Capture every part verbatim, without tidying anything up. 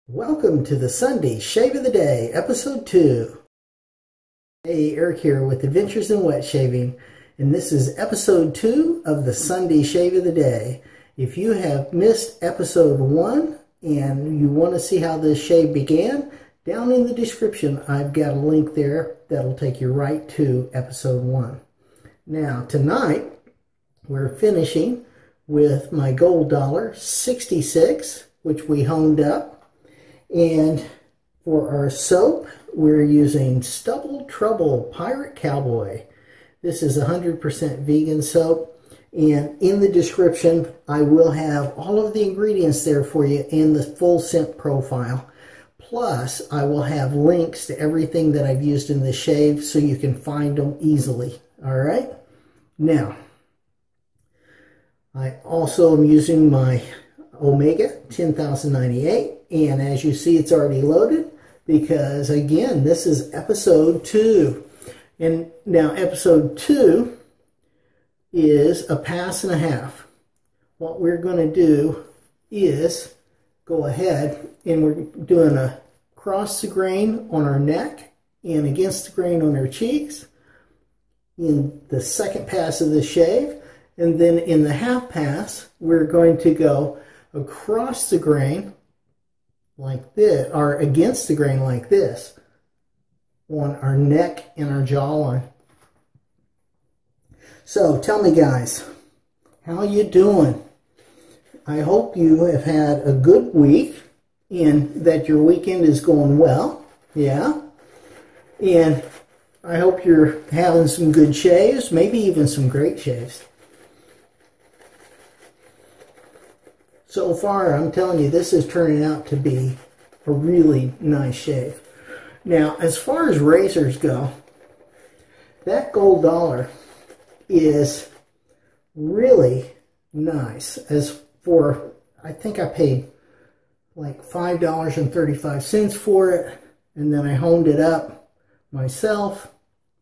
Welcome to the Sunday Shave of the Day, Episode two. Hey, Eric here with Adventures in Wet Shaving, and this is Episode two of the Sunday Shave of the Day. If you have missed Episode one and you want to see how this shave began, down in the description I've got a link there that'll take you right to Episode one. Now, tonight we're finishing with my Gold Dollar sixty-six, which we honed up. And for our soap, we're using Stubble Trouble Pirate Cowboy. This is one hundred percent vegan soap. And in the description, I will have all of the ingredients there for you in the full scent profile. Plus, I will have links to everything that I've used in the shave so you can find them easily. All right? Now, I also am using my Omega ten thousand ninety-eight. And as you see, it's already loaded because, again, this is episode two. And now episode two is a pass and a half. What we're going to do is go ahead and we're doing a cross the grain on our neck and against the grain on our cheeks in the second pass of the shave. And then in the half pass, we're going to go across the grain like this, or against the grain like this, on our neck and our jawline. So tell me, guys, how you doing? I hope you have had a good week and that your weekend is going well. Yeah. And I hope you're having some good shaves, maybe even some great shaves. So far, I'm telling you, this is turning out to be a really nice shave. Now, as far as razors go, that Gold Dollar is really nice. As for, I think I paid like five dollars and thirty-five cents for it, and then I honed it up myself.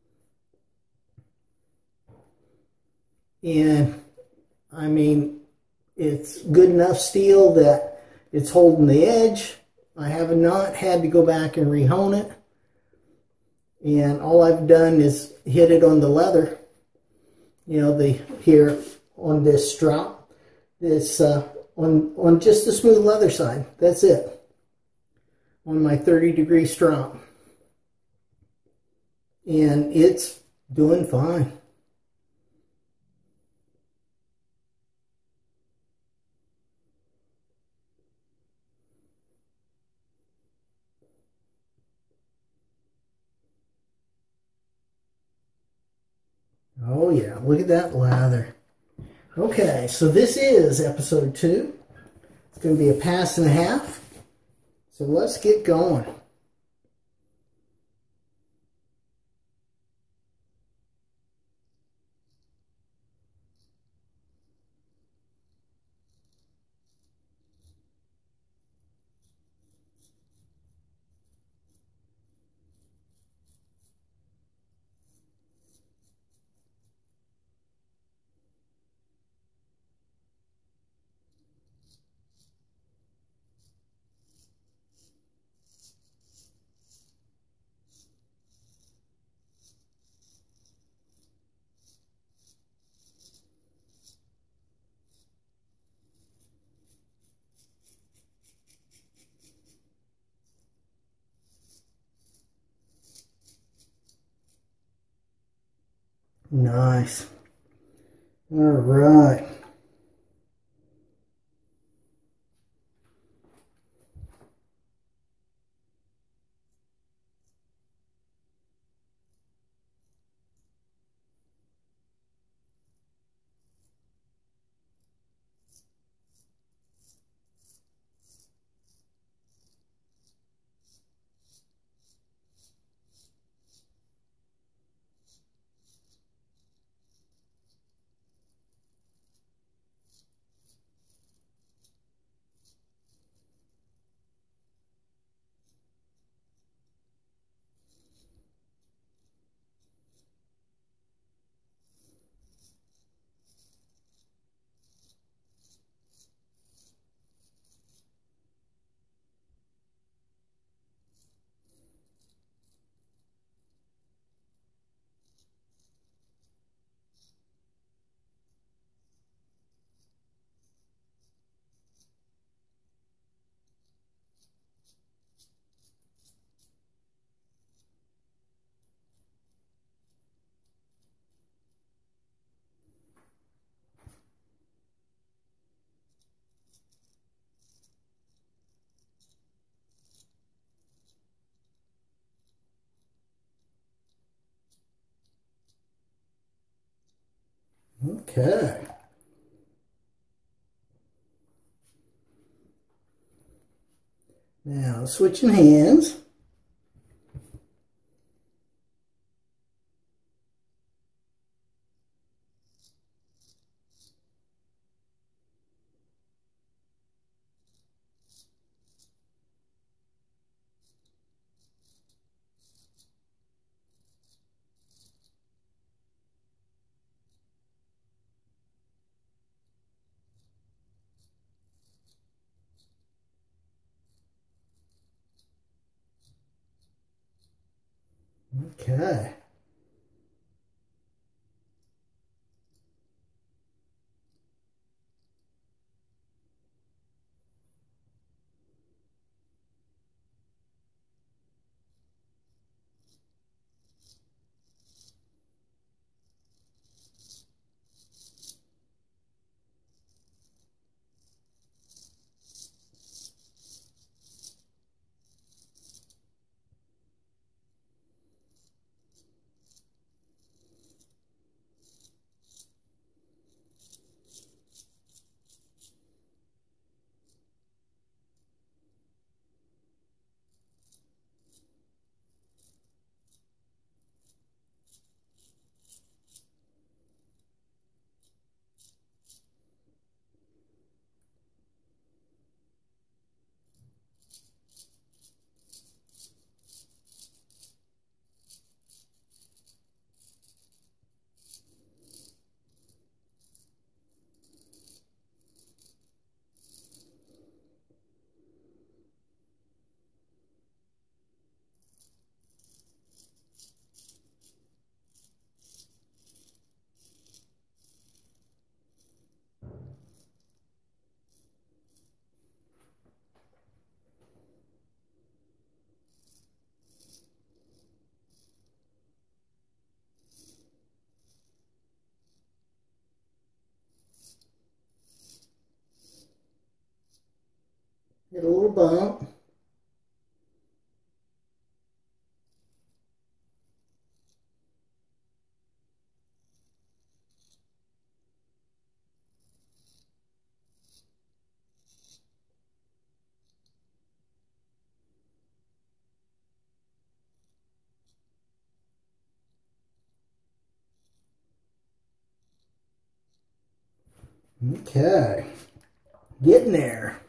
And, I mean, it's good enough steel that it's holding the edge. I have not had to go back and rehone it. And all I've done is hit it on the leather. You know, the here on this strap. This uh, on, on just the smooth leather side. That's it. On my thirty degree strap. And it's doing fine. Oh yeah, look at that lather. Okay, so this is episode two. It's going to be a pass and a half. So let's get going. Nice. All right. Okay. Now switching hands. Okay. Hit a little bump. Okay. Getting there.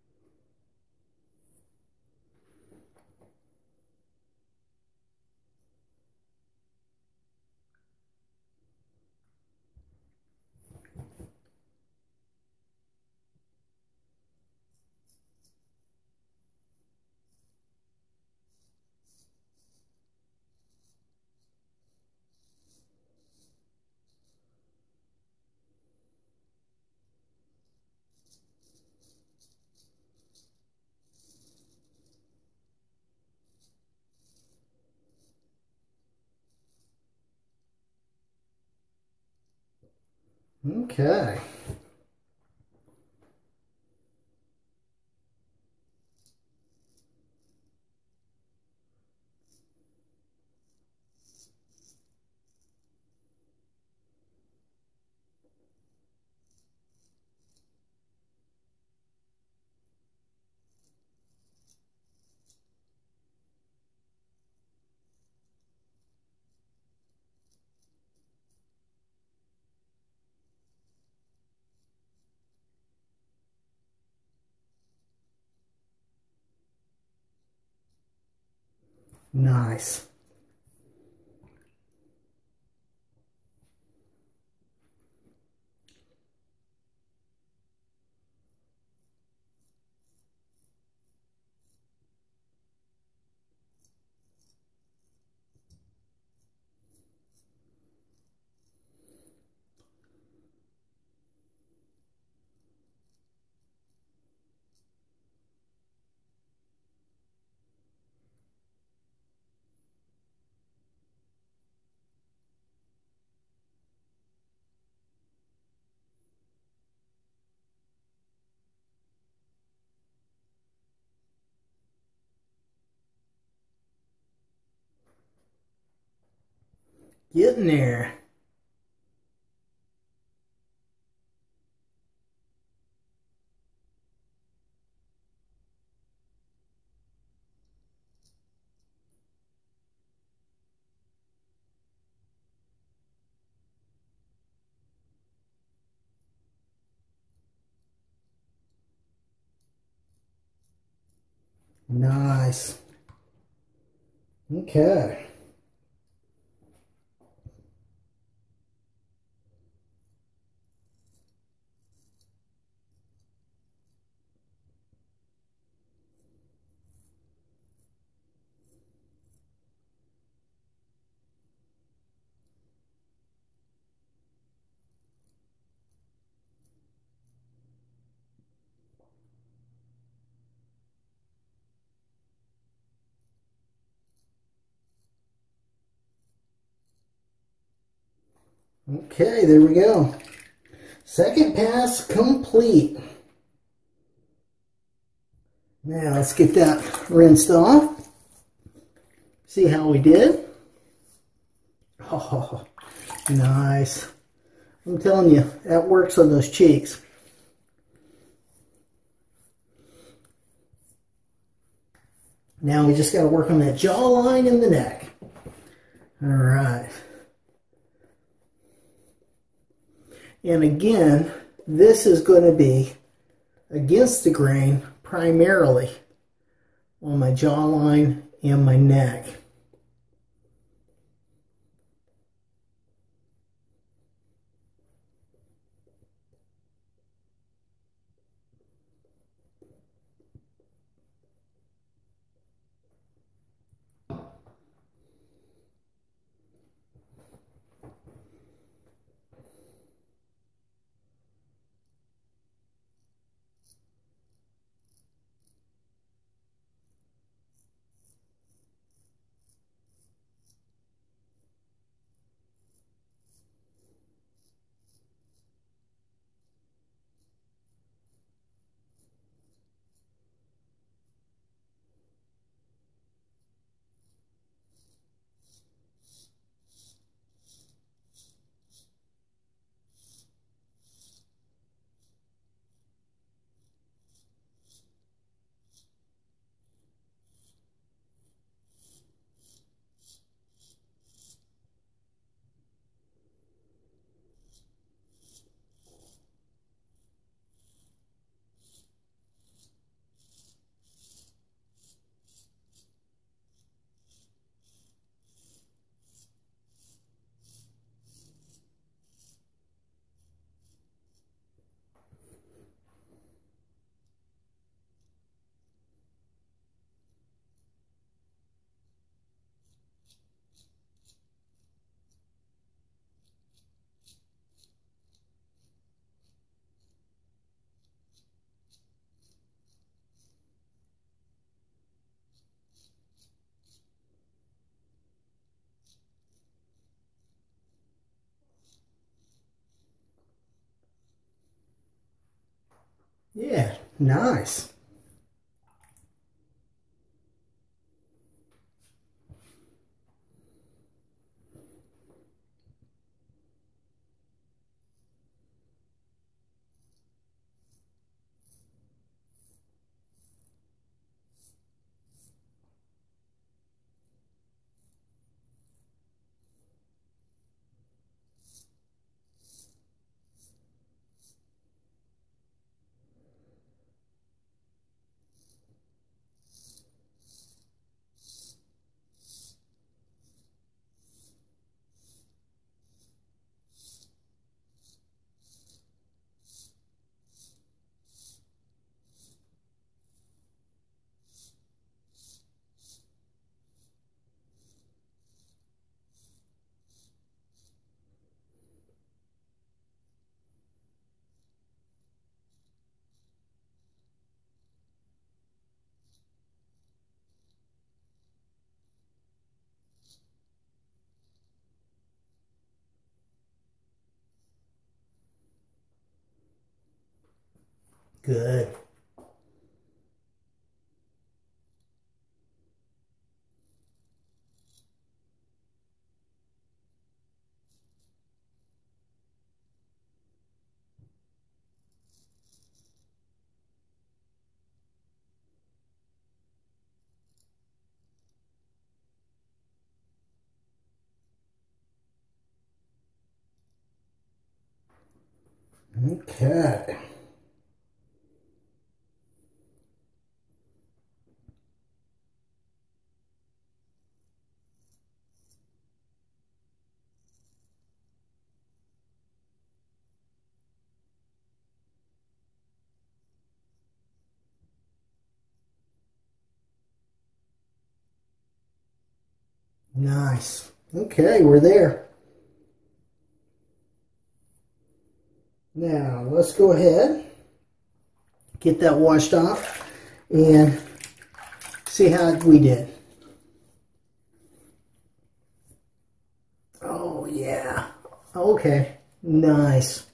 Okay. Nice. Getting there. Nice. Okay. Okay, there we go. Second pass complete. Now let's get that rinsed off. See how we did. Oh, nice. I'm telling you, that works on those cheeks. Now we just got to work on that jawline and the neck. All right. And again, this is going to be against the grain primarily on my jawline and my neck. Yeah, nice. Good. Okay. Nice. Okay, we're there. Now, let's go ahead, get that washed off, and see how we did. Oh, yeah. Okay, nice.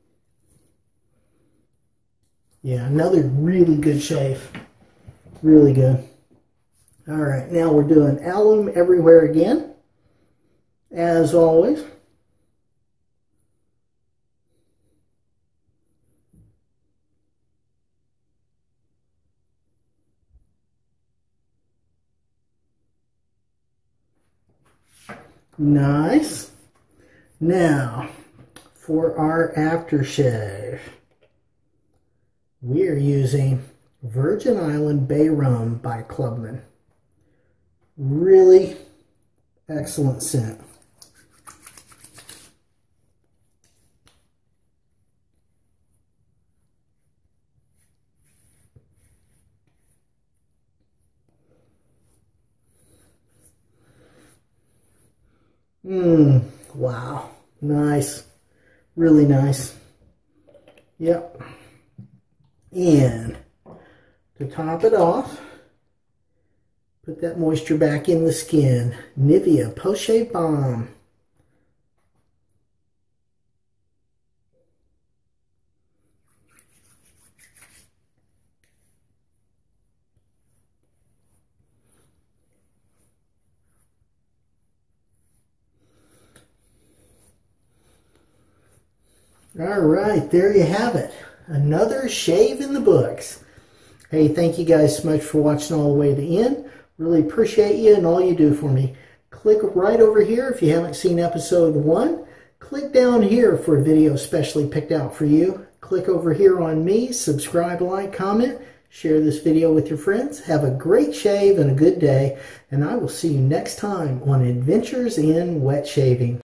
Yeah, another really good shave. Really good. All right, now we're doing alum everywhere again, as always. Nice. Now, for our aftershave, we are using Virgin Island Bay Rum by Clubman. Really excellent scent. Mmm, wow, nice, really nice. Yep. And to top it off, put that moisture back in the skin. Nivea Post-Shave Balm. All right, there you have it. Another shave in the books. Hey, thank you guys so much for watching all the way to the end. Really appreciate you and all you do for me. Click right over here if you haven't seen episode one. Click down here for a video specially picked out for you. Click over here on me, subscribe, like, comment, share this video with your friends. Have a great shave and a good day, and I will see you next time on Adventures in Wet Shaving.